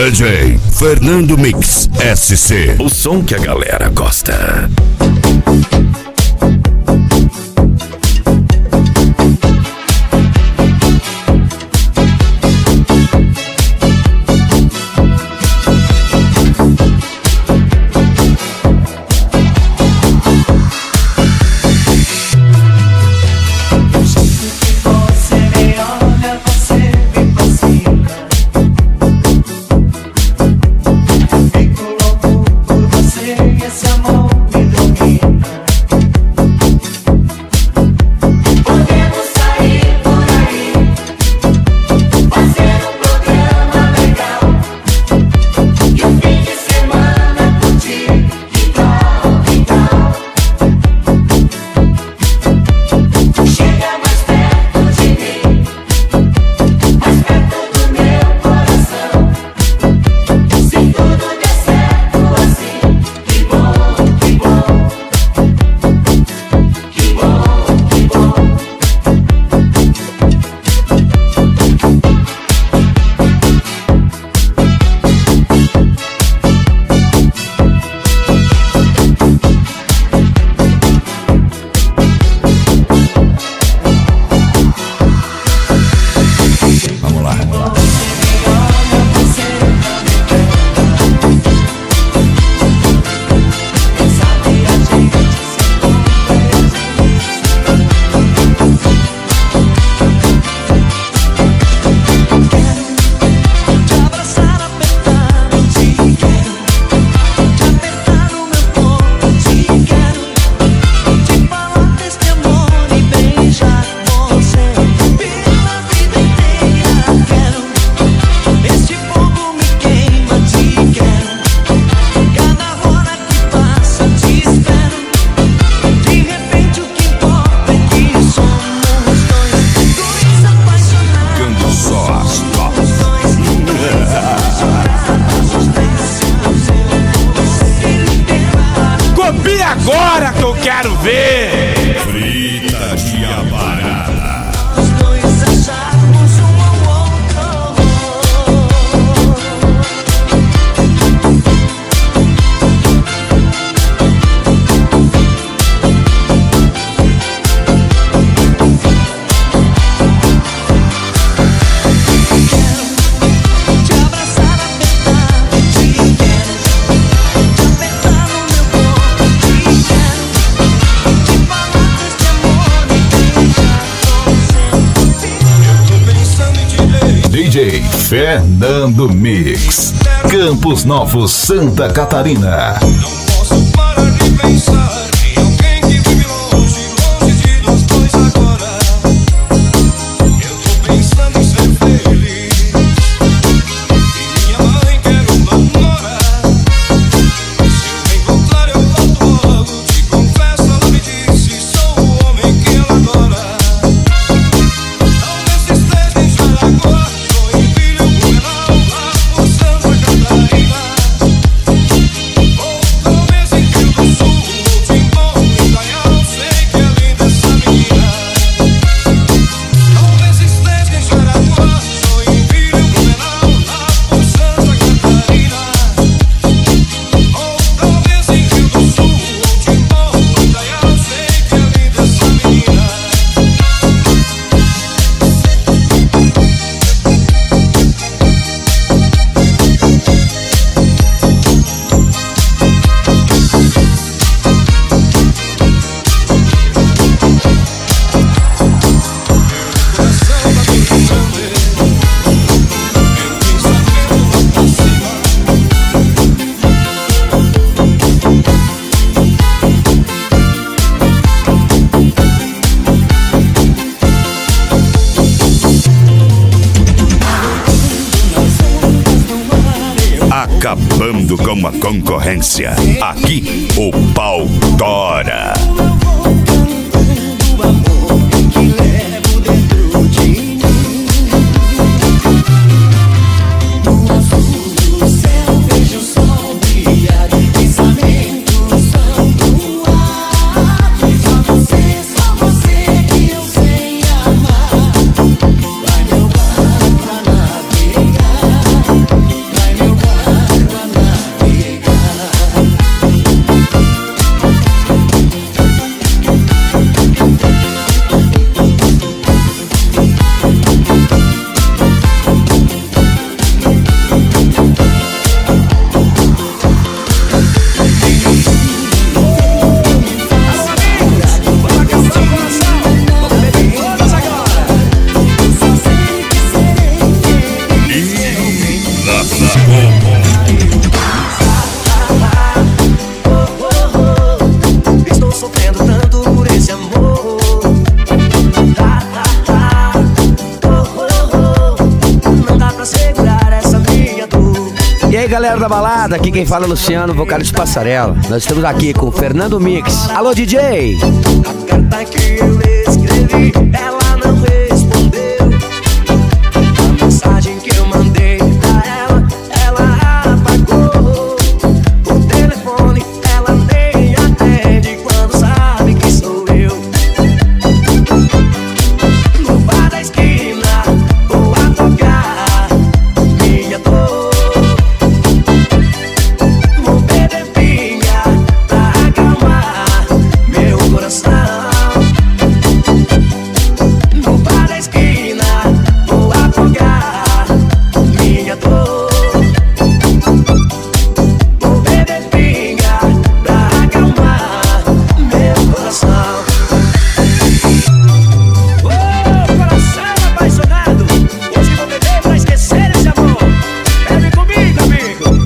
DJ Fernando Mix SC. O som que a galera gosta. Agora que eu quero ver Frita de Abarada. Os dois acharmos um ao outro. Quero te abraçar, apertar, te quero te apertar no meu corpo, te quero te falar deste amor e beijar você. Eu tô pensando em te ver. DJ Fernando Mix, Campos Novos, Santa Catarina. Não posso parar de pensar em alguém que vive longe, longe de nós dois agora. Eu tô pensando em ser feliz. E minha mãe quer uma nora. Se eu encontrar eu volto logo. Te confesso, ela me disse, sou o homem que ela adora. Talvez esteja em Jaraguá, Joinville, Blumenau, lá por Santa Catarina. Ou talvez em Rio do Sul, ou Timbó, Indaial, sei que é linda essa menina. Talvez esteja em Jaraguá, Joinville, Blumenau, lá por Santa Catarina. Ou talvez em Rio do Sul, ou Timbó, Indaial, sei que é linda essa menina. Acabando com a concorrência. Aqui o pau tora. Vai meu galera da balada, aqui quem fala é Luciano, vocalista Passarela. Nós estamos aqui com o Fernando Mix. Alô, DJ! A carta que eu escrevi, ela não respondeu. A mensagem que eu mandei pra ela, ela apagou. O telefone, ela nem atende quando sabe que sou eu. No bar da esquina, vou afogar minha dor. Vou beber pinga pra acalmar meu coração. No bar da esquina, vou afogar minha dor. Vou beber pinga pra acalmar meu coração. Ô, coração apaixonado, hoje vou beber pra esquecer esse amor. Bebe comigo, amigo.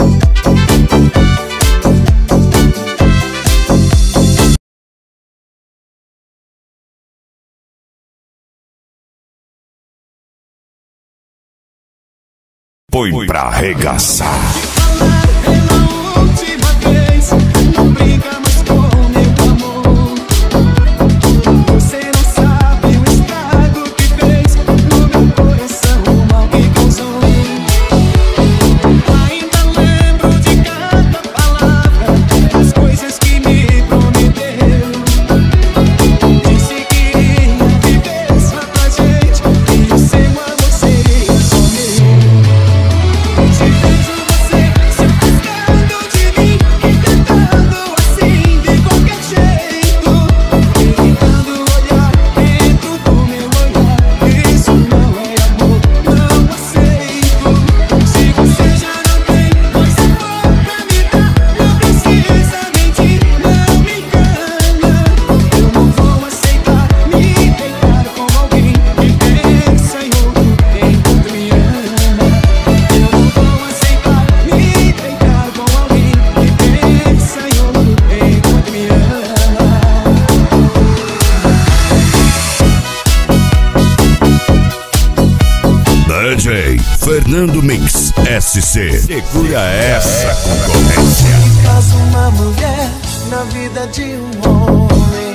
Põe pra arregaçar. Pela última vez, não brinca mais com meu amor. Você não sabe o estrago que fez no meu coração, o mal que causou. Ainda lembro de cada palavra, das coisas que me prometeu. Disse que iria viver só pra gente, e o seu amor seria só meu. Se vejo você se afastando de mim e tentando assim de qualquer jeito, evitando olhar dentro do meu olhar, isso não é amor, não aceito. Se você já não tem mais amor pra me dar, não precisa mentir, não me engana. Eu não vou aceitar me deitar com alguém que pensa em outro enquanto me ama. Eu não vou aceitar me deitar com alguém que pensa em outro enquanto me ama. DJ Fernando Mix SC. Segura essa concorrência. Caso uma mulher na vida de um homem,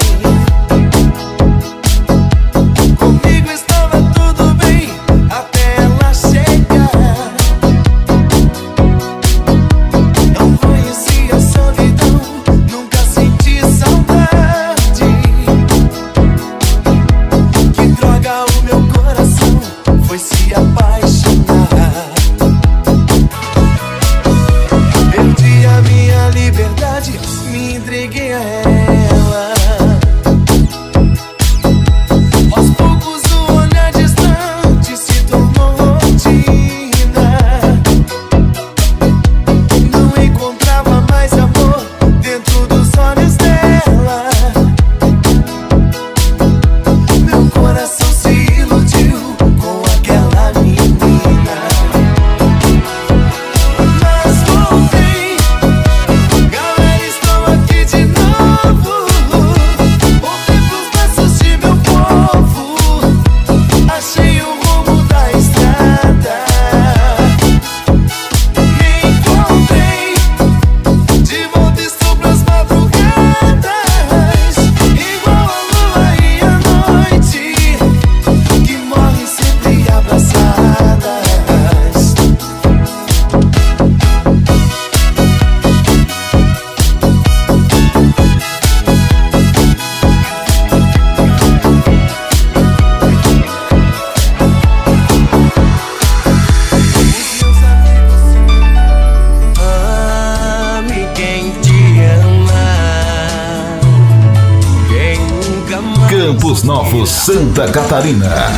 comigo estava tudo bem até ela chegar. Não conhecia solidão, nunca senti saudade. Que droga, o meu coração foi se apaixonar. Perdi a minha liberdade, me entreguei a ela. Aos poucos o olhar distante se tornou rotina. Não encontrava mais amor dentro dos olhos dela. Meu coração se iludiu com aquela menina. Mas voltei, galera, estou aqui de novo. Voltei pros braços de meu povo. Achei o rumo da estrada. Me encontrei, de volta estou pras madrugadas. Igual a lua e a noite, que morrem sempre abraçadas. Ame quem te ama, quem nunca mais. Campos Novos, Santa Catarina.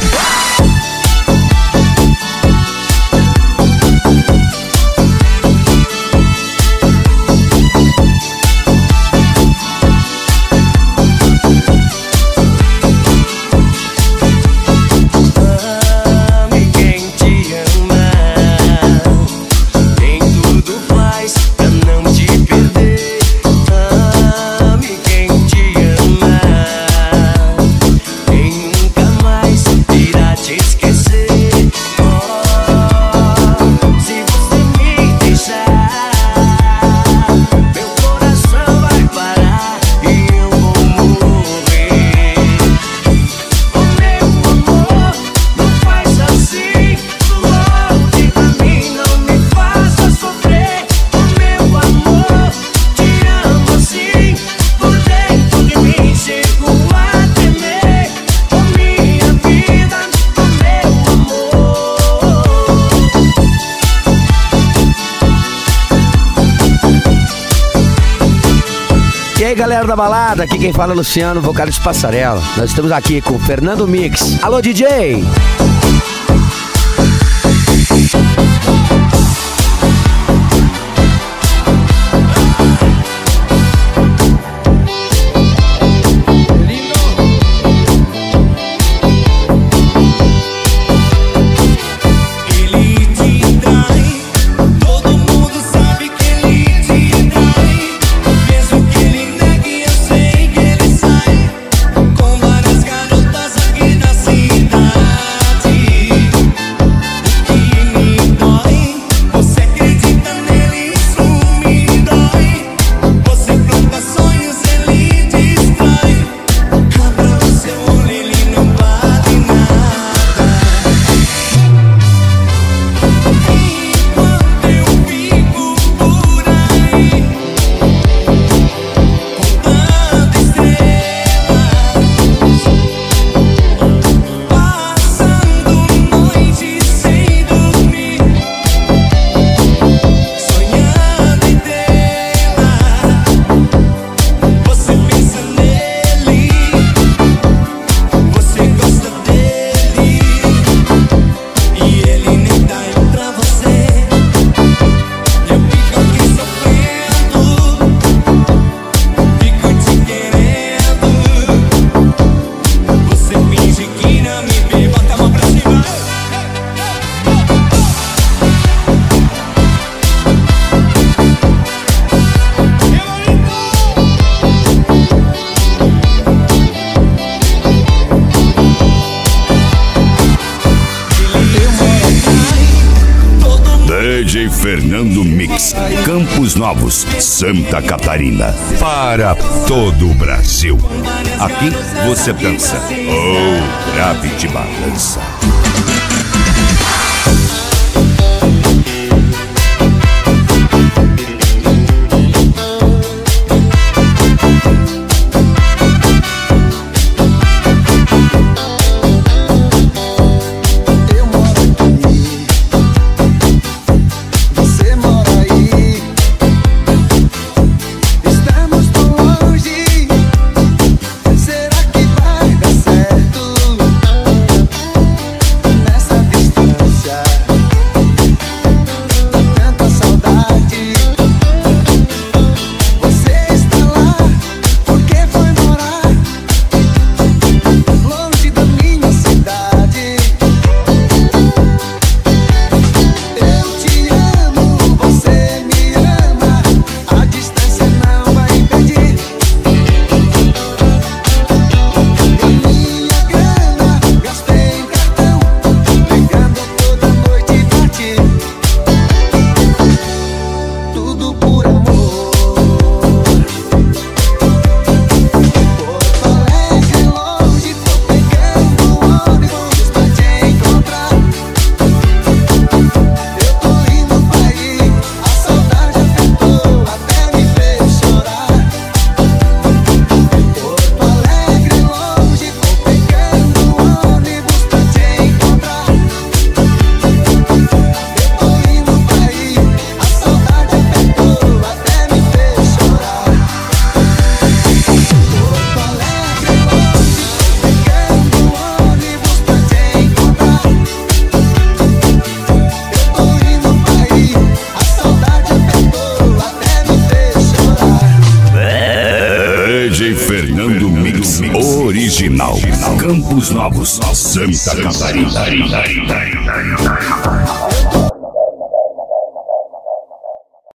Ame quem te ama, quem tudo faz pra não te perder. Ame quem te ama, quem nunca mais irá te E aí, galera da balada, aqui quem fala é Luciano, vocalista de Passarela. Nós estamos aqui com o Fernando Mix. Alô, DJ! DJ Fernando Mix, Campos Novos, Santa Catarina. Para todo o Brasil. Aqui você dança. Oh, grave de balança. Fernando Mix, original, Campos Novos, Santa Catarina.